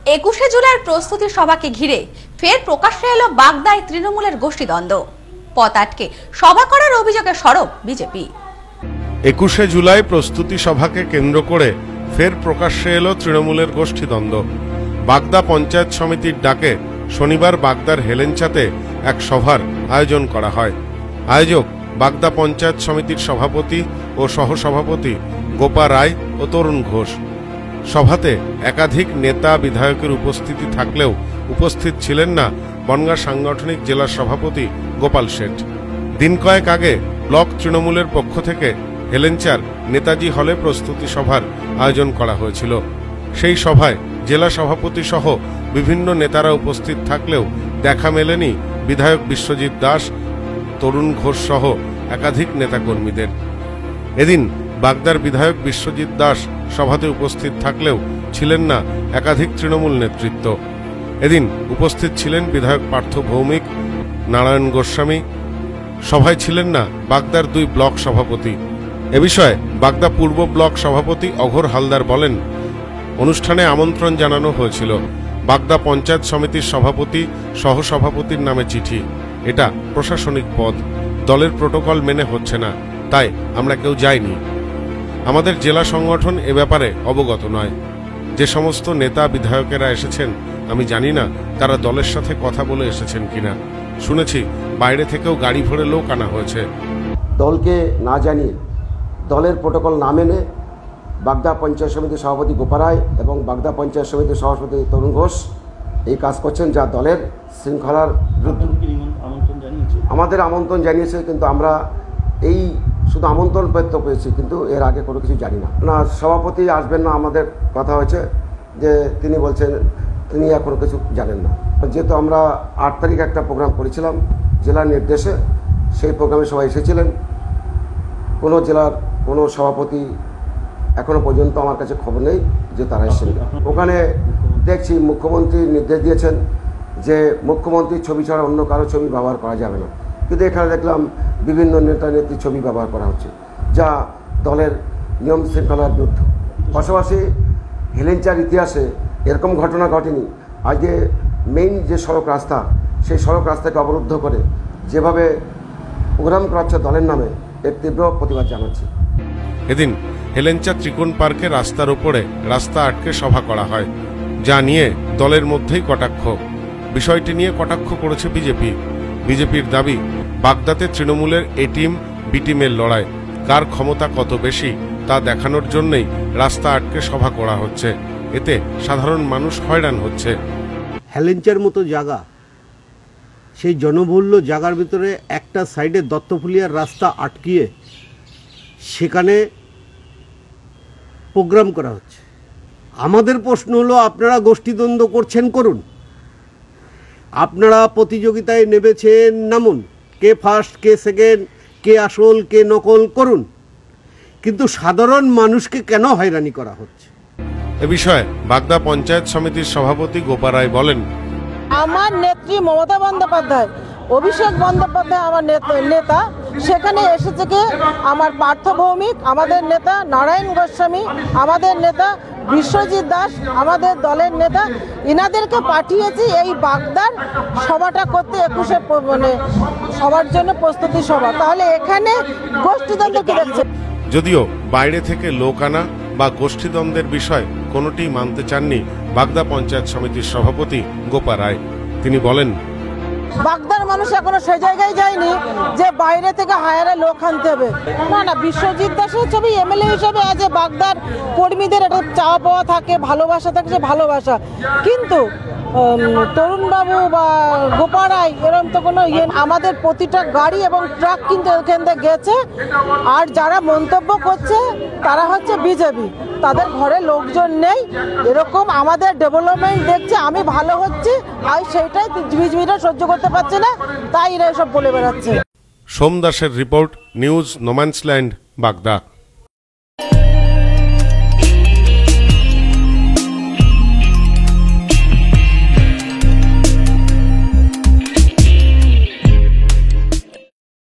21শে জুলাইয়ের প্রস্তুতি সভাকে ঘিরে ফের প্রকাশ্যে এলো বাগদায় তৃণমূলের গোষ্ঠীদ্বন্দ্ব। পথ আটকে সভা করার অভিযোগে সরব বিজেপি। 21শে জুলাই প্রস্তুতি সভাকে কেন্দ্র করে ফের প্রকাশ্যে এলো তৃণমূলের গোষ্ঠীদ্বন্দ্ব। বাগদা পঞ্চায়েত সমিতির ডাকে শনিবার বাগদার হেলেঞ্চাতে এক সভার আয়োজন করা হয়। আয়োজক বাগদা পঞ্চায়েত সমিতির সভাপতি ও সহসভাপতি গোপা রায় ও তরুণ ঘোষ। সভাতে একাধিক নেতা বিধায়কের উপস্থিতি থাকলেও উপস্থিত ছিলেন না বনগাঁ সাংগঠনিক জেলা সভাপতি গোপাল শেঠ। দিন কয়েক আগে ব্লক তৃণমূলের পক্ষ থেকে হেলেঞ্চার নেতাজি হলে প্রস্তুতি সভার আয়োজন করা হয়েছিল। সেই সভায় জেলা সভাপতি সহ বিভিন্ন নেতারা উপস্থিত থাকলেও দেখা মেলেনি বিধায়ক বিশ্বজিৎ দাস, তরুণ ঘোষ সহ একাধিক নেতাকর্মীদের। এদিন বাগদার বিধায়ক বিশ্বজিৎ দাস সভাতে উপস্থিত থাকলেও ছিলেন না একাধিক তৃণমূল নেতৃত্ব। এদিন উপস্থিত ছিলেন বিধায়ক পার্থ ভৌমিক, নারায়ণ গোস্বামী। সভায় ছিলেন না বাগদার 2 ব্লক সভাপতি। এ বিষয়ে বাগদা পূর্ব ব্লক সভাপতি অঘোর হালদার বলেন, অনুষ্ঠানে আমন্ত্রণ জানানো হয়েছিল। বাগদা পঞ্চায়েত সমিতির সভাপতি সহসভাপতির নামে চিঠি। এটা প্রশাসনিক পদ, দলের প্রোটোকল মেনে হচ্ছে না, তাই আমরা কেউ যাইনি। আমাদের জেলা সংগঠন এ ব্যাপারে অবগত নয়। যে সমস্ত নেতা বিধায়কেরা এসেছেন আমি জানি না তারা দলের সাথে কথা বলে এসেছেন কিনা। শুনেছি বাইরে থেকেও গাড়ি ভরে লোক আনা হয়েছে। দলকে না জানিয়ে, দলের প্রোটোকল না মেনে বাগদা পঞ্চায়েত সমিতির সভাপতি গোপা রায় এবং বাগদা পঞ্চায়েত সমিতির সভাপতি তরুণ ঘোষ এই কাজ করছেন, যা দলের শৃঙ্খলার বিরুদ্ধে। আমাদের আমন্ত্রণ জানিয়েছে, কিন্তু আমরা এই শুধু আমন্ত্রণ পত্র পেয়েছি, কিন্তু এর আগে কোনো কিছু জানি না। সভাপতি আসবেন না আমাদের কথা হয়েছে, যে তিনি বলছেন তিনি এখনো কিছু জানেন না। যেহেতু আমরা 8 তারিখ একটা প্রোগ্রাম করেছিলাম জেলার নির্দেশে, সেই প্রোগ্রামে সবাই এসেছিলেন। কোনো জেলার কোনো সভাপতি এখনো পর্যন্ত আমার কাছে খবর নেই যে তারা এসেছেন। ওখানে দেখছি মুখ্যমন্ত্রী নির্দেশ দিয়েছেন যে মুখ্যমন্ত্রীর ছবি ছাড়া অন্য কারো ছবি ব্যবহার করা যাবে না, কিন্তু এখানে দেখলাম বিভিন্ন নেতা নেত্রীর ছবি ব্যবহার করা হচ্ছে, যা দলের নিয়ম শৃঙ্খলার বিরুদ্ধে। পাশাপাশি হেলেঞ্চার ইতিহাসে এরকম ঘটনা ঘটেনি। আজকে মেইন যে সড়ক রাস্তা, সেই সড়ক রাস্তাকে অবরুদ্ধ করে যেভাবে প্রোগ্রাম করাচ্ছে দলের নামে, এর তীব্র প্রতিবাদ জানাচ্ছি। এদিন হেলেঞ্চা ত্রিকোণ পার্কে রাস্তার উপরে রাস্তা আটকে সভা করা হয়, যা নিয়ে দলের মধ্যেই কটাক্ষ। বিষয়টি নিয়ে কটাক্ষ করেছে বিজেপির দাবি, বাগদাতে তৃণমূলের এ টিম বি টিমের লড়াই, কার ক্ষমতা কত বেশি তা দেখানোর জন্যই রাস্তা আটকে সভা করা হচ্ছে। এতে সাধারণ মানুষ হয়রান হচ্ছে। হেলেঞ্চার মতো জায়গা, সেই জনবহুল্য জায়গার ভিতরে একটা সাইডে দত্তফুলিয়ার রাস্তা আটকিয়ে সেখানে প্রোগ্রাম করা হচ্ছে। আমাদের প্রশ্ন হলো, আপনারা গোষ্ঠীদ্বন্দ্ব করছেন, করুন। আপনারা প্রতিযোগিতায় নেমেছেন, নামুন। কে ফার্স্ট, কে সেকেন্ড, কে আসল, কে নকল, করুন। কিন্তু সাধারণ মানুষকে কেন হয়রানি করা হচ্ছে? এ বিষয়ে বাগদা পঞ্চায়েত সমিতির সভাপতি গোপা রায় বলেন, আমার নেত্রী মমতা বন্দ্যোপাধ্যায়, অভিষেক বন্দ্যোপাধ্যায় আমার নেতা, সেখানে এসেছে কে আমার পার্থ ভৌমিক, আমাদের নেতা নারায়ণ গোস্বামী, আমাদের নেতা বিশ্বজিৎ দাস, আমাদের দলের নেতা। ইনাদেরকে পাঠিয়েছি এই বাগদার সভাটা করতে, 21শে মানে সবার জন্য প্রস্তুতি সভা। তাহলে এখানে গোষ্ঠীদ্বন্দ্ব কি দেখছে? যদিও বাইরে থেকে লোক আনা বা গোষ্ঠীদ্বন্দ্বের বিষয় কোনোটি মানতে চাননি বাগদা পঞ্চায়েত সমিতির সভাপতি গোপা রায়। তিনি বলেন, বাগদার মানুষ এখনো সেই জায়গায় যায়নি যে বাইরে থেকে হায়ারে লোক আনতে হবে। না, বিশ্বজিৎ দাসের ছবি এমএলএ হিসেবে আছে, বাগদার কর্মীদের একটা চাওয়া পাওয়া থাকে, ভালোবাসা থাকে, সে ভালোবাসা। কিন্তু তরুণবাবু বা গোপা রায় এরকম তো কোনো আমাদের প্রতিটা গাড়ি এবং ট্রাক কিন্তু এখান থেকে গেছে। আর যারা মন্তব্য করছে তারা হচ্ছে বিজেপি, তাদের ঘরে লোকজন নেই, এরকম আমাদের ডেভেলপমেন্ট দেখছে, আমি ভালো হচ্ছি, আর সেইটাই বিজেপিটা সহ্য করতে পারছে না, তাই এরা এসব বলে বেড়াচ্ছে। সোম দাসের রিপোর্ট, নিউজ নোম্যান্সল্যান্ড, বাগদা।